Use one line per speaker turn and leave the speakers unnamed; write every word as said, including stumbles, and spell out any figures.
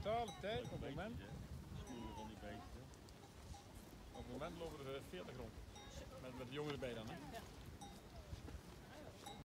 totale tijd op het moment,
Smoelen van die beesten.
op het moment lopen er veertig rond. Met, met de jongen erbij dan, hè.